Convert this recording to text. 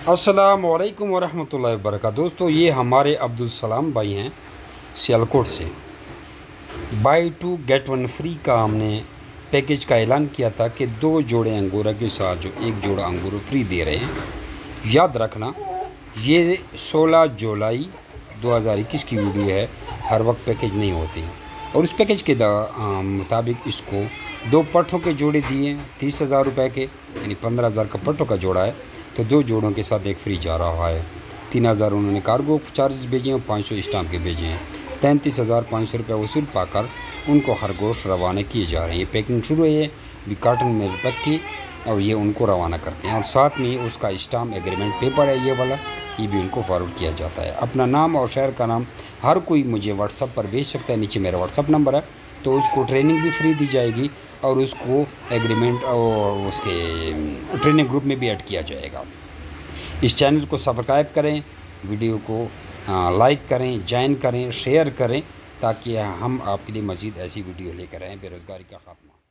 السلام علیکم ورحمۃ اللہ وبرکاتہ۔ دوستو یہ ہمارے عبدل سلام بھائی ہیں سیالکوٹ سے۔ بائی 2 گیٹ 1 فری کا ہم نے پیکیج کا اعلان کیا تھا کہ 2 جوڑے انگورا کے ساتھ جو 1 جوڑا انگورا فری دے رہے ہیں۔ یاد رکھنا یہ 16 جولائی 2021 کی ویڈیو ہے، ہر وقت پیکیج نہیں ہوتی، اور اس پیکیج کے مطابق اس کو 2 پٹھوں کے جوڑے دیے ہیں 30,000 روپے کے، یعنی 15,000 کا پٹھوں کا جوڑا ہے، تو 2 جوڑوں کے ساتھ ایک فری جا رہا ہے۔ 3,000 انہوں نے کارگو چارجز بھیجے ہیں اور 500 اسٹامپ کے بھیجے ہیں۔ 33,500 روپے وصول پا کر ان کو خرگوش روانہ کیے جا رہے ہیں۔ یہ پیکنگ شروع ہے، بھی کارٹن میں پیک کی اور یہ ان کو روانہ کرتے ہیں، اور ساتھ میں اس کا اسٹامپ ایگریمینٹ پیپر ہے یہ والا، یہ بھی ان کو فارورڈ کیا جاتا ہے۔ اپنا نام اور شہر کا نام ہر کوئی مجھے واٹس ایپ پر بھیج سکتا ہے، نیچے میرا واٹس ایپ نمبر ہے، تو اس کو ٹریننگ بھی فری دی جائے گی اور اس کو ایگریمنٹ اور اس کے ٹریننگ گروپ میں بھی ایڈ کیا جائے گا۔ اس چینل کو سبسکرائب کریں، ویڈیو کو لائک کریں، جوائن کریں، شیئر کریں، تاکہ ہم آپ کے لیے مزید ایسی ویڈیو لے کر آئیں۔ بے روزگاری کا خاتمہ۔